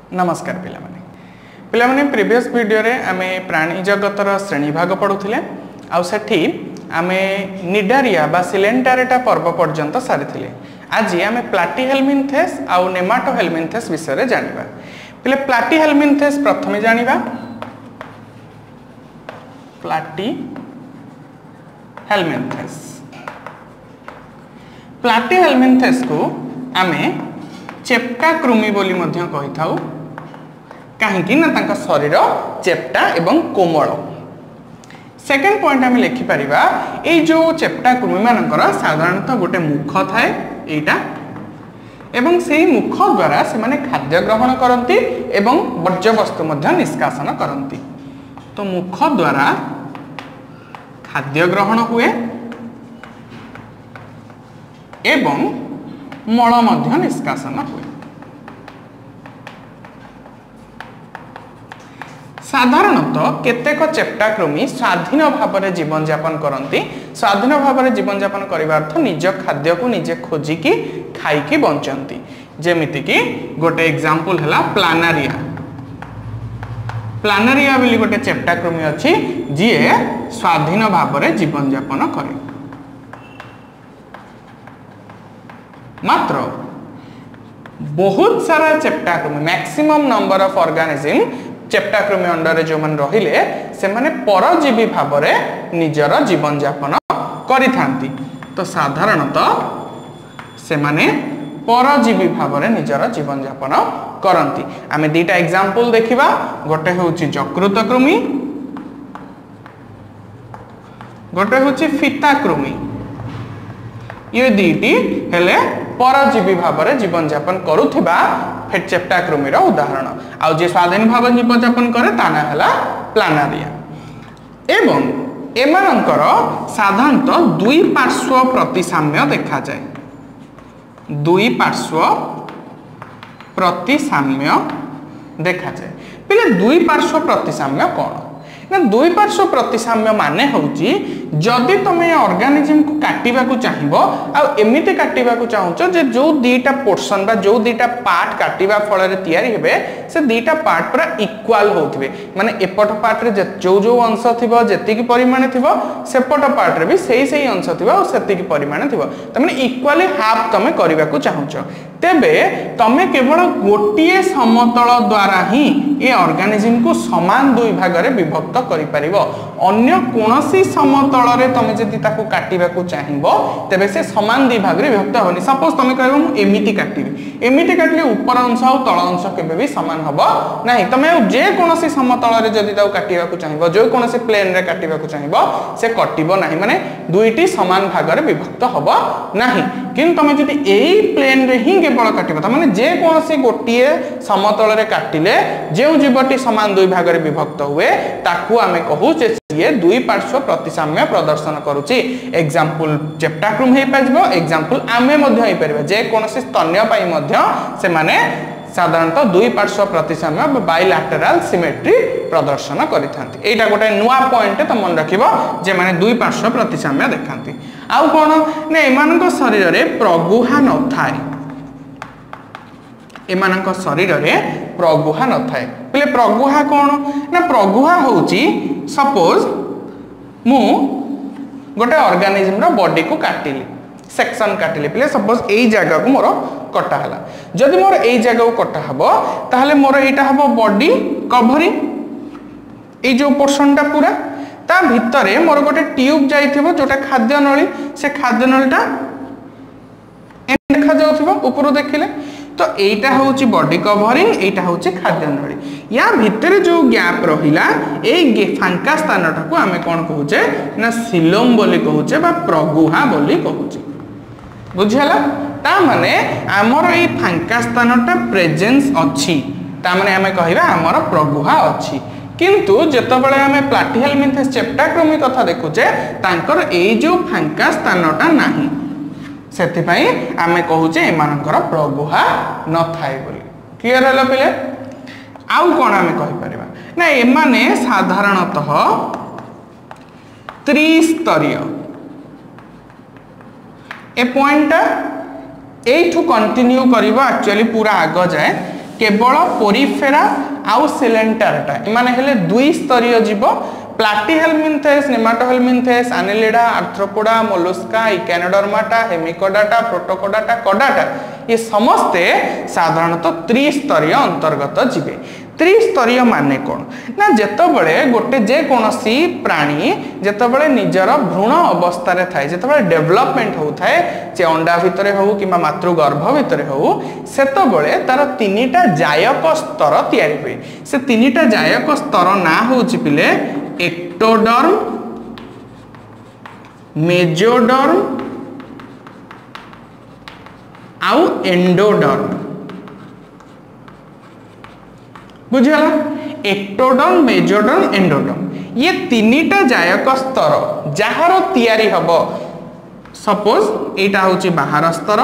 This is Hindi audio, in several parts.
नमस्कार पिलामाने प्रीवियस वीडियो रे आमे प्राणी जगतर श्रेणी भाग पढुथिले आउ सेठी आमे निडारिया बा सिलेंटारेटा पर्व पर्यंत सारिथिले। आज आमे प्लाटीहेलमिन्थेस आउ नेमाटोहेलमिन्थेस विषय रे जानिबा। पिले प्लाटीहेलमिन्थेस प्रथमे जानिबा। प्लाटीहेलमिन्थेस को आमे चेप्टा कृमि बोली मध्य कहि थाउ कहीं ना तांका शरीर चेप्टा एवं कोमल। सेकेंड पॉइंट आम लिखिपर ये जो चेप्टा कृमि मानकर साधारणतः गोटे मुख थाए एटा एवं से मुख द्वारा से माने खाद्य ग्रहण करती एवं वर्ज्य वस्तु मध्य निष्कासन करती। तो मुख द्वारा खाद्य ग्रहण हुए एवं मल मध्य निष्कासन हुए। साधारणतः केतेक चेप्टा कृमि स्वाधीन भाव में जीवन यापन करती। स्वाधीन भाव में जीवन यापन करने अर्थ निज खाद्य को निजे खोजिकी खाइकी बंचती। जेमिति कि गोटे एग्जांपल है प्लानारिया। प्लानारिया बोली गोटे चेप्टा कृमि अच्छी जी स्वाधीन भाव में जीवन यापन करे। मात्र बहुत सारा चेप्टा कृमि मैक्सिमम नंबर ऑफ ऑर्गेनिज्म चेप्टा कृमि अंडर जो मन रहिले से माने परजीवी भाव में निजर जीवन यापन करि थांती। तो साधारणतः से माने परजीवी भाव में निजर जीवन यापन करती। आमे दीटा एग्जांपल देखिबा। गोटे होउची यकृत कृमि, गोटे होउची फीता कृमि। ये दीटी हेले परजीवी भाव में जीवन यापन करुथिबा चेप्टा कृमि उदाहरण। आउ जे स्वाधीन भाव जीवन यापन करे ताना हला प्लानारिया। एवं एमानंकर साधारणतः दुई पार्श्व प्रतिसाम्य देखा जाए। दुई पार्श्व प्रतिसाम्य देखा जाए। पहले दुई पार्श्व प्रतिसाम्य कौन ना? दुई पार्श्व प्रतिसाम्य माने होउची जदि तुमे ऑर्गेनिज्म को काटिबा को चाहिबो आ एमिते काटिबा को चाहूचो जे जो दीटा पोर्शन बा जो दीटा पार्ट काटिबा फल रे तयारी हेबे से दीटा पार्ट पूरा इक्वल होथिबे। माने एपट पार्ट रे जो जो अंश थिबो जेतिकी परिमाण थिबो सेपट पार्ट रे भी सेही अंश थिबो और सेतिकी परिमाण थिबो। त माने इक्वली हाफ तमे करिबा को चाहूचो। तेबे तमे केवल गोटिए समतल द्वारा ही ए ऑर्गेनिज्म को समान दुई भाग रे विभक्त करि परिबो। अन्य कोनोसी समतल रे तमे जदि ताकू काटिबा को चाहिबो तेबे से समान दुई भाग रे विभक्त होनी। सपोज तमे कहबो मु एमिति काटिबी, एमिति काटले ऊपर अंश और तळ अंश केबे भी समान हबो नाही। तमे जे कोनोसी समतल रे जदि ताकू काटिबा को चाहिबो जो कोनोसी प्लेन रे काटिबा को चाहिबो से कटिबो नाही। माने दुईटी समान भाग रे विभक्त हबो नाही। किंतु तमे जदि एई प्लेन रे ही केवल काटिबो त माने जे कोनोसी गोटिए समतल रे काटिले जे जीवटी समान दुई भाग रे विभक्त हुए ताकू आमे कहू जे ये दुई पार्श्व प्रतिसाम्य प्रदर्शन करूची। एग्जांपल चेप्टा कृमि हे पाजबो, एग्जांपल आमे मध्य हे परबा जे कोनोसी स्तन्य पाई मध्य से माने साधारणतः दुई पार्श्व प्रतिसाम्य बाइलैटरल सिमेट्री प्रदर्शन करिथांती। एटा गोटे नुवा पॉइंट त मन रखिबो जे माने दुई पार्श्व प्रतिसाम्य देखांती। आउ कोन ने एमानक शरीर रे प्रगुहा न थाए। एमानक शरीर रे प्रगुहा न थाए। पले प्रगुहा कोन ना? प्रगुहा होउची सपोज मु गोटे ऑर्गेनिज्म रो बॉडी को काटिली, सेक्शन काटिली। पले सपोज एई जगह को मोर कटा हला। जदि मोर एई जगह को कटा हबो ताहले मोर एटा हबो बॉडी कवरिंग। ए जो पोर्शनटा पूरा ता भितरे मोर गोटे ट्यूब जाइथिबो जोटा खाद्य नळी। से खाद्य नळीटा देखा जाउथिबो ऊपर देखिले। तो एटा होउची बॉडी कवरिंग, एटा होउची खाद्य नळी। या भितरे जो गैप रहिला ए फांका स्थानटा को आमे कोन कहूचे ना सिलोम बोली कहूचे बा प्रगुहा बोली कहूचे। बुझियाला? ता माने हमर ए फांका स्थानटा प्रेजेंस अछि ता माने आमे कहिबा हमर प्रगुहा अछि। किंतु जेतबेले आमे प्लाटीहेलमिन्थेस चेप्टा कृमि कथा देखुचे तांकर ए जो फांका स्थानटा नाही सेति पई आमे कहूचे एमानकर प्रगुहा न थाए बोली। क्लियर हला पिले? आउ कोन आमे कहि परिबा ना एमाने साधारणतः त्रिस्तरीय ए पॉइंट एठू कंटिन्यू करिबो एक्चुअली पूरा आग जाए केवल पोरिफेरा आउ सिलेंटारटा एमाने हेले दुई स्तरीय जीव Platyhelminthes Nematohelminthes Annelida Arthropoda Mollusca Echinodermata Hemichordata Protochordata कोडाटा ये समस्ते साधारणतः त्रिस्तरीय अंतर्गत जीवे त्रिस्तरीय माने कौन ना जेतबळे गोटे जे कोनसी प्राणी जेतबळे निजर भ्रूण अवस्था रे थाए जेतबळे डेवलपमेंट होउथाए जे अंडा भितरे हो किबा मातृगर्भ भितरे हो सेतबळे तार तीनिटा जायक स्तर तयारी होय से तीनिटा जायक स्तर ना होउची पिले एक्टोडर्म मेजोडर्म आउ एंडोडर्म बुझला एक्टोडर्म मेजोडर्म एंडोडर्म ये तीनिटा जायक स्तर जहार तयारी हबो सपोज एटा होची बाहर स्तर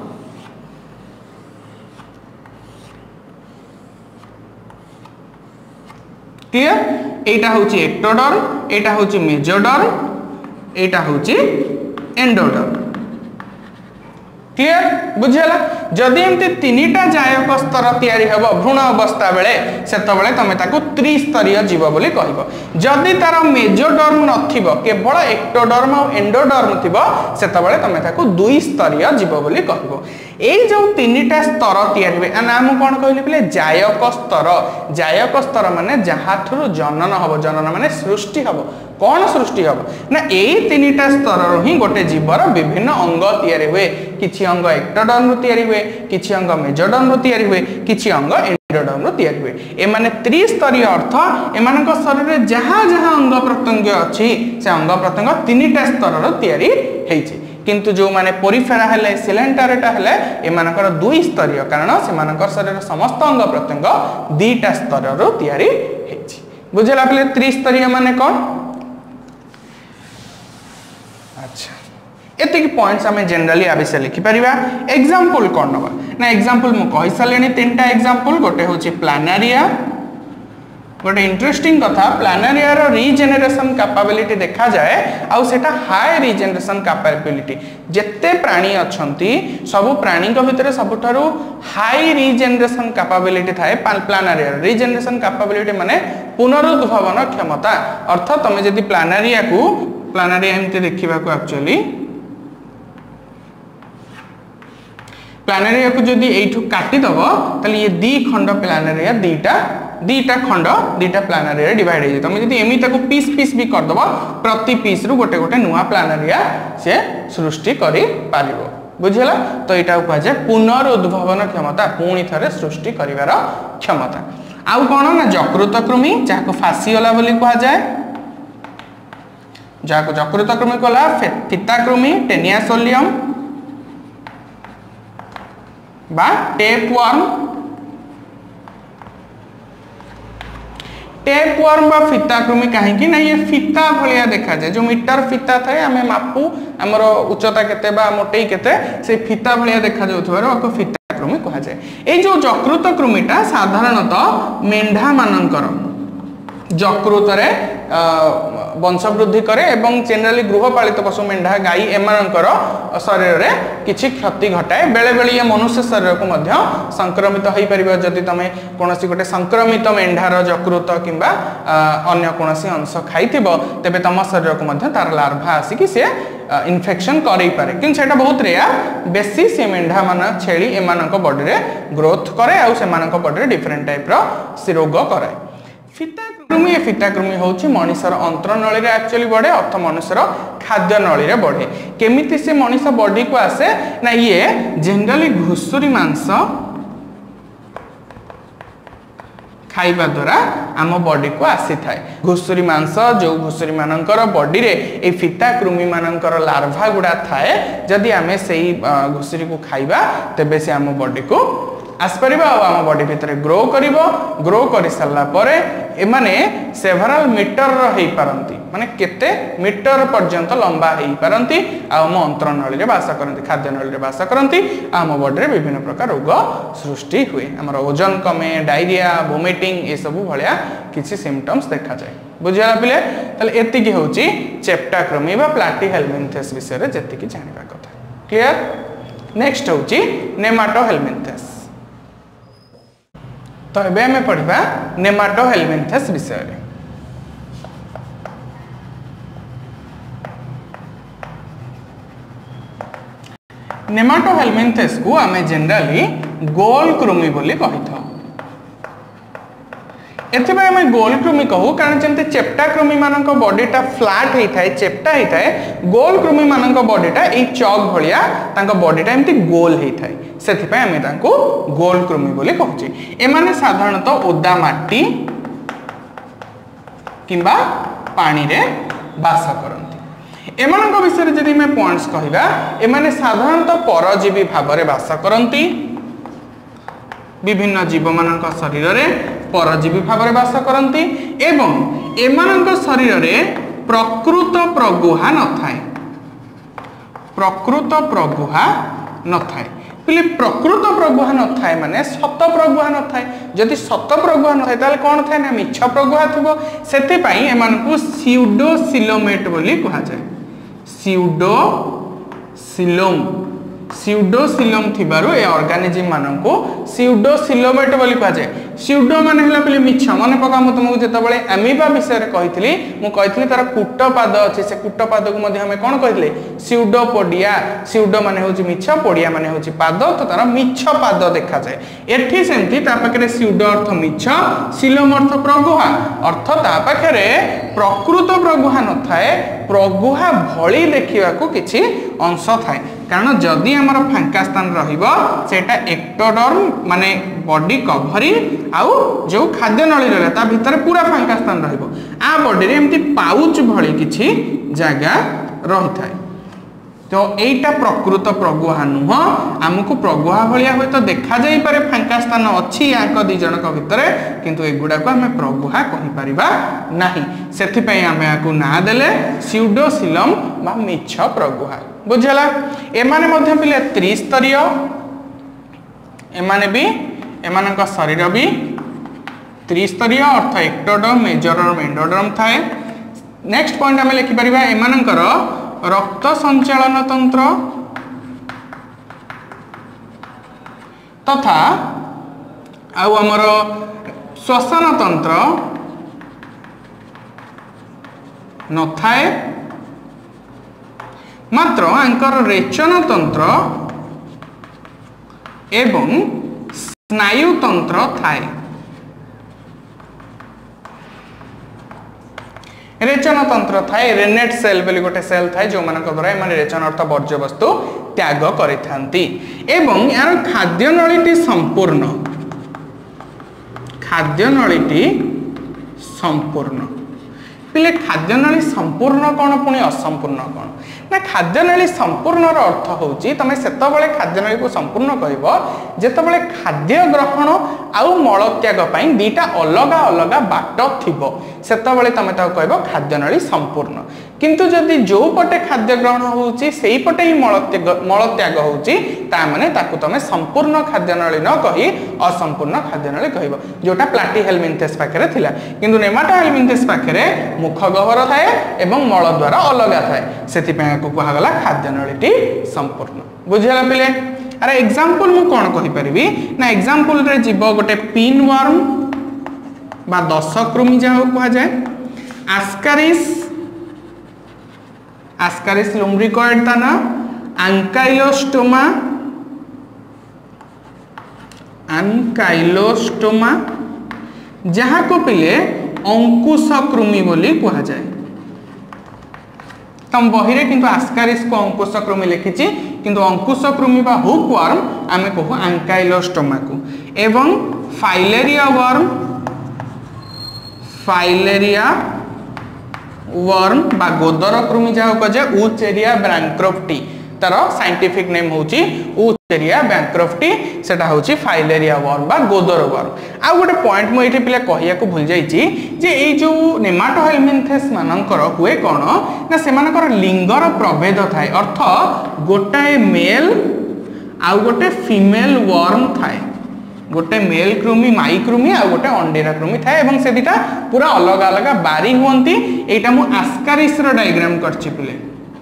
क्लियर एटा होची एक्टोडर्म एटा होची मेजोडर्म एटा होची एंडोडर्म क्लियर बुझला जदि एमती तीनिटा जायक स्तर तयारी हेबो भ्रूण अवस्था बेले सेतबेले तमे ताको त्रिस्तरीय जीव बोली कहबो जदि तार मेजोडर्म नथिबो केवल एक्टोडर्म और एंडोडर्म थिबो सेतबेले तमे ताको दुई स्तरीय जीव बोली कहबो एई जो तीनिटा स्तर तयारी बे नाम कोन कहले पिले जायक स्तर माने जहाथुरु जनन हबो जनन माने सृष्टि हबो कौन सृष्टि हम ना यही तीनिटा स्तर ही गोटे जीवर विभिन्न अंग तैयारी हुए किछि अंग एक्टोडर्म तैयारी हुए किछि अंग मेजोडर्म तैयारी हुए किछि अंग एंडोडर्म तैयारी हुए ए माने त्रिस्तरीय अर्थ एमानक शरीर रे जहां जहां अंग प्रत्यंग अछि से अंग प्रत्यंग तीनिटा स्तर तैयारी हेछि किंतु जो माने पोरिफेरा हेले सिलेंटारेटा हेले एमानकर दुई स्तरीय कारण सेमानकर शरीर समस्त अंग प्रत्यंग दुईटा स्तर तैयारी हेछि बुझला पले त्रिस्तरीय माने कोन अच्छा एतिक पॉइंट्स हमें जनरली आ विषय लिखि परिबा एग्जांपल कोन नबा ना एग्जांपल मु कहि सलेनी तीनटा एग्जांपल गोटे होची प्लानारिया गोटे इंटरेस्टिंग कथा प्लानारिया रो रीजेनरेशन कैपेबिलिटी देखा जाए आ सेटा हाई रीजेनरेशन कैपेबिलिटी जेते प्राणी अछंती सब प्राणी को भितरे सबठारु हाई रीजेनरेशन कैपेबिलिटी थाए प्लानारिया रीजेनरेशन कैपेबिलिटी माने पुनरुद्भावन क्षमता अर्थ तमे जदि प्लानारिया एमती देखा को एक्चुअली प्लानारिया को जदि एठू काटी दबो तले ये दी खंड प्लानारिया दीटा खंड दीटा प्लानारिया डिवाइड हो जाए तुम जदि एमी ताको पीस पीस भी कर दबो प्रति पीस रु गोटे गोटे नुआ प्लानारिया से सृष्टि करि पारिबो बुझला तो एटा कह जाए पुनरुद्भावन क्षमता पुणी थरे सृष्टि करिवार क्षमता आउ कोन ना जकृत कृमि जाको फासियोला बोली कह जाए जाको जकृत कृमि कला फिता कृमि टेनियासोलियम बा टेपवर्म बा फिता कृमि कहीं ना ये फिता भलिया देखा जाए जो मीटर फिता थाए आमे मापू हमर उच्चता केते बा मोटई केते से फिता भलिया देखा जाउथबार ओको फिता कृमि कहा जाए ए जो जकृत कृमिटा साधारणतः मेंढा मानकर जकृत रे वंशवृद्धि करे एवं जनरली गृहपालित पशु मेंढा गाई एमानकर शरीर रे किछि क्षति घटाए बेले बेले ये मनुष्य शरीर को मध्य संक्रमित होई परिबो जदि तमे कोनोसी गोटे संक्रमित मेंढार जकृत किंबा अन्य कोनोसी अंश खाइथिबो तेबे तम शरीर को मध्य तार लार्भा आसी कि से इन्फेक्शन करै पारे किंतु सेटा बहुत रेयर बेसी से मेंढा मान छेली एमानक बॉडी रे ग्रोथ करे आ सेमानक बॉडी रे डिफरेंट टाइप रो रोग करे फिता कृमि होची मनुष्यर अंतरनळी रे एक्चुअली बढ़े अर्थ मनुष्यर खाद्य नळी रे बढ़े केमिति से मनुष्य बॉडी को आसे ना ये जनरली घुसुरी मांस खाइबा द्वारा आम बॉडी को आसी थाए घुसुरी मांस जो घुसुरी मानकर बॉडी रे ए फिता कृमि मानकर लार्भा गुडा थाए जदि आमे सेही घुसुरी को खाइबा तेबे से आम बॉडी को आसपरिबा आम बॉडी भितर ग्रो करि सारला परे एमाने सेवरल मीटर रही पारंती माने केते मीटर पर्यंत लंबा हेई पारंती आम अंतरनळी रे वास करंती खाद्य नळी रे वास करंती आम बॉडी रे विभिन्न प्रकार रोग सृष्टि हुए हमर ओजन कमे डायरिया वोमिटिंग ए सब भलिया किछि सिम्पटम्स देखा जाए बुझिया पिले तले एति की होची चेप्टाक्रमी बा प्लाटीहेलमिन्थेस विषय रे जेति की जानिबा कथा क्लियर नेक्स्ट होची नेमाटोहेलमिन्थेस तो एबे हमें पढ़िबा नेमाटोहेलमिन्थेस विषय रे। नेमाटोहेलमिन्थेस को आमे जनरली गोल कृमि बोली कहि था। एथिबे हमें गोल कृमि कहू कारण जंते चेप्टा कृमि मानक बॉडीटा फ्लैट हेई थाए, चेप्टा हेई थाए, गोल कृमि मानक बॉडीटा ए चॉक भलिया तांका बॉडीटा एमती गोल हेई थाए, सेथि पय हमें तांको गोल कृमि बोली कहूची। ए माने साधारणतः ओदा माटी किंबा पानी रे वास करंती। एमानक विषय जदि मैं पॉइंट्स कहिबा, ए माने साधारणतः परजीवी भाव रे वास करंती, विभिन्न जीव मानक शरीर रे परजीवी भाव रे वास करंती एवं एमानक शरीर रे प्रकृत प्रगुहा न थाए, प्रकृत प्रगुहा न थाए। पिले प्रकृत प्रगुहा न थाए माने सत प्रगुहा न थाए। जदि सत प्रगुहा न थाए ताले कोन थाए ना मिछ प्रगुहा थिबो। सेते पई एमानकु स्यूडोसिलोमेट बोली कहा जाय। स्यूडोसिलोम, स्यूडोसिलोम थिबारु ए ऑर्गेनिज्म माननको स्यूडोसिलोमेट बोली कहा जाय। स्यूडो माने हला पले मिछ। माने पका म तुमको जेता बळे अमीबा विषय रे कहितली, मु कहितली तार कुटपाद अछि, से कुटपाद को मध्ये हमें कोन कहितले स्यूडोपोडिया। स्यूडो माने होछि मिछ, पोडिया माने होछि पाद, तो तार मिछ पाद देखा जाय। एठी सेमति ता पाखरे स्यूडो अर्थ मिछ, सिलोम अर्थ प्रगुहा, अर्थ ता पाखरे प्रकृत प्रगुहा न थाए, प्रगुहा भଳି देखिबाकू किछि अंश थाए। कारण जदि हमर फांका स्थान रहिबो सेटा एक्टोडर्म माने बॉडी कवरिंग आउ जो खाद्य नळी रहला ता भितर पूरा फांका स्थान रहिबो। आ बॉडी रे एमती पाउच भଳି किछि जागा रहि थाए। तो एटा प्रकृत प्रगुहा नुह, हमकु प्रगुहा भलिया होय तो देखा जाई पारे फांका स्थान अछि याक दि जनक भितर, किंतु एगुडा को हमें प्रगुहा कहि परिबा नाही। सेथि पई हमें आकु ना देले स्यूडोसिलम बा मिछ प्रगुहा। बुझला? एमाने मध्य पिले त्रिस्तरीय, एमाने भी एमानक शरीर भी त्रिस्तरीय अर्थ एक्टोडर्म, मेजोडर्म, एंडोडर्म थाए। नेक्स्ट पॉइंट हमें लिखि परिबा एमानकर रक्त संचालन तंत्र तथा आउ हमर श्वसन तंत्र न थाए, मात्र आंकर रेचन तंत्र एवं स्नायु तंत्र थाए। रेचन तंत्र थाए, रेनेट सेल बोली गोटे सेल थाए जो मानक द्वारा एमाने रेचन अर्थ वर्ज्य वस्तु त्याग करिथांती। एवं यार खाद्य नळीटी संपूर्ण, खाद्य नळीटी संपूर्ण। पिले खाद्य नळी संपूर्ण कोन पुनी असंपूर्ण कोन ना? खाद्य नळी संपूर्ण रो अर्थ होची तमे सेतबळे खाद्य नळी को संपूर्ण कहबो जेतबळे खाद्य ग्रहण आउ मल त्याग पई दीटा अलगा अलगा बाट थिबो, सेतबळे तमे ता कहबो खाद्य नळी संपूर्ण। किंतु जदि जो पटे खाद्य ग्रहण होची सेही पटे ही मल त्याग होची, ता माने ताकू तमे संपूर्ण खाद्य नळी न कहि असंपूर्ण खाद्य नळी कहबो, जोटा प्लाटीहेलमिन्थेस पाखरे थिला। किंतु नेमाटोहेलमिन्थेस पाखरे मुख गह्वर थाए एवं मल द्वारा अलगा थाए, सेति पे को कहा गला खाद्य नळीटी संपूर्ण। बुझिला पिले? अरे एग्जांपल मु कोन कहि परिबी ना? एग्जांपल रे जीव गोटे पिन वर्म बा दशकृमि जाहो कहा जाय, आस्कारिस, आस्कारिस लुम्ब्रिकोइड ताना, आंकाइलोस्टोमा, आंकाइलोस्टोमा जहा को पिले अंकुश कृमि बोली कहा जाय। तम बहिरे किंतु आस्कारिस को अंकुश कृमि लिखिछि, किंतु अंकुश कृमि बा हुक वर्म आमे कहू आंकाइलोस्टोमा को। एवं फाइलेरिया वर्म, फाइलेरिया वर्म बा गोदर कृमि जाहो कजे ऊचेरिया बैंक्रफ्टी, तार साइंटिफिक नेम होची ऊचेरिया बैंक्रफ्टी, सेटा होची फाइलेरिया वर्म बा गोदर वर्म। आ गोटे पॉइंट मु एठी पिला कहिया को भूल जाईची जे ए जो नेमाटोहेलमिन्थेस मानकर हुए कोन ना सेमानकर लिंगर प्रभेद थाए, अर्थ गोटाए मेल आ गोटे फीमेल वर्म थाए, गोटे मेल कृमि माई कृमि आ गोटे अंडीरा कृमि थाए एवं से दिटा पूरा अलग अलग बारी हुंती। एटा मु आस्कारिस रो डायग्राम करछि पिले,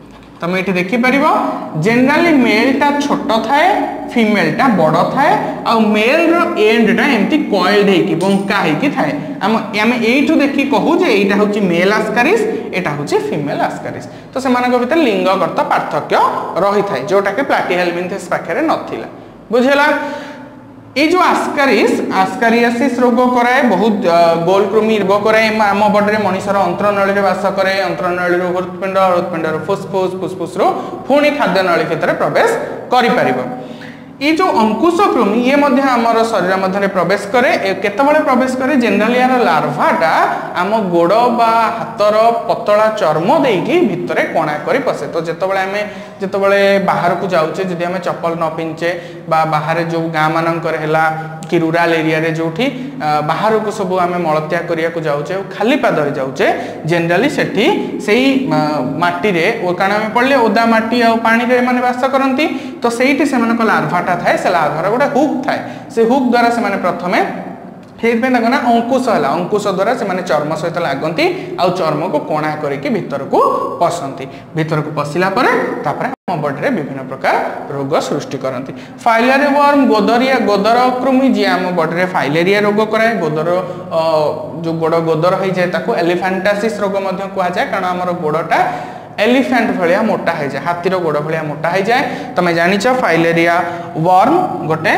तुम ये देखिपर जनराली मेल टा छोट थाए फीमेल टा बड़ थाए आ मेल रो एंड टा एमती कॉइल्ड हेकी बंका हेकी थाए आमे एइठु देखि कहू जे एटा होची मेल आस्कारिस एटा होची फीमेल आस्कारिस तो सेमानक भीतर लिंगगत पार्थक्य रही थाए जोटा के प्लाटीहेलमिन्थेस पाखरे नथिला बुझेला ये जो आस्कारियासिस रोग कराए बहुत गोलकृमि रोग कराए आम बॉडी में मनुष्यर अंतरनली बास करे अंतरनली हृत्पिंड हृत्पिंड फुसफुस फुसफुस पुणी खाद्य नली भितर प्रवेश करि ये जो अंकुशकृमि ये आमर शरीर मध्य प्रवेश करे केतबेले प्रवेश करे जनरली यार लार्भाटा आम गोड़ बा हाथर पतला चर्म देकी भितर कणा करी पसे तो जितेबाला बाहर को जाऊे जदि आम चप्पल न पिंचे बाहर जो गाँ मानकर कि रूराल एरिया रे जोठी बाहर को सब आम मलत्याग करने जाऊे खाली पादरे जाऊे जनरली सेठी से माटी रे कारण पड़े ओदा माटी आ पानी रे माने बास करती तो सेठी से लार्भाटा थाए से लार्भार गोटे हुक थाए से हुक द्वारा से प्रथमे ना अंकुश है अंकुश द्वारा से चर्म सहित लगती आ चर्म को कणा करके भितर को पसंती भितर को पशिला आम बॉडी में विभिन्न प्रकार रोग सृष्टि करती फाइलेरिया वर्म गोदरिया गोदर कृमि जी आम बॉडी में फाइलेरिया रोग कराए गोदर जो गोड़ गोदर हो जाए एलिफेंटासिस रोग कहुए कारण आम गोड़टा एलिफेंट भाया मोटा हो जाए हाथीर गोड़ भाया मोटा हो जाए तुम जानिच फाइलेरिया वर्म गोटे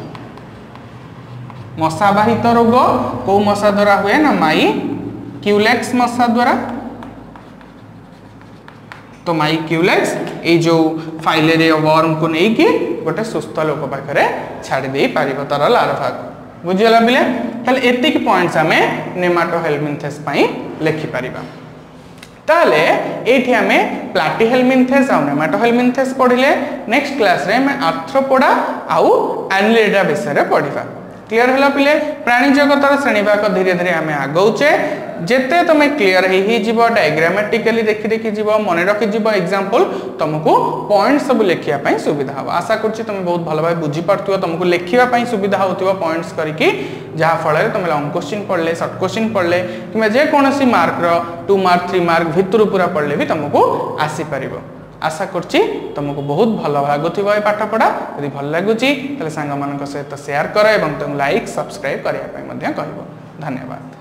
मशाबाहित रोग कौ मशा द्वारा हुए ना माई क्यूलेक्स मशा द्वारा तो माई क्यूलेक्स ये जो फाइलेरिया वर्म को लेकिन गोटे सुस्थ लोक पाखे छाड़ी दे पार तार लार्भा को बुझीगला पिले खाली एतिक पॉइंट्स आम नेमाटोहेलमिन्थेस लिखिपर ताले एठी आमे प्लाटीहेलमिन्थेस और नेमाटोहेलमिन्थेस पढ़िले नेक्स्ट क्लास रे मैं आर्थ्रोपोडा आउ एनिलिडा विषय पढ़िबा क्लियर हला पिले प्राणी जगतर श्रेणीभाग धीरे धीरे आमे आगौचे जेते तुम क्लियर ही जीवो डायग्रामेटिकली देखि देखि जीवो मने रखि जीवो एग्जांपल तुमको पॉइंट सब लेखिया पई सुविधा हो आशा करछि तुम बहुत भलो भाई बुझी परथियो तुमको लेखिया पई सुविधा होतिबो पॉइंट्स करिकि जहा फळे तुम लॉन्ग क्वेश्चन पढ़ले शॉर्ट क्वेश्चन पढ़ले कि जे कोनोसी मार्क रो 2 मार्क 3 मार्क भितर पूरा पढ़ले भी तुमको आसी परिबो आशा करछि तुमको बहुत भलो लागुथिबो ए पाठ पढ़ा यदि भल लागुछि तले सांग मानक सहित शेयर कर एवं तुम लाइक सब्सक्राइब करिया पई मध्य कहबो धन्यवाद।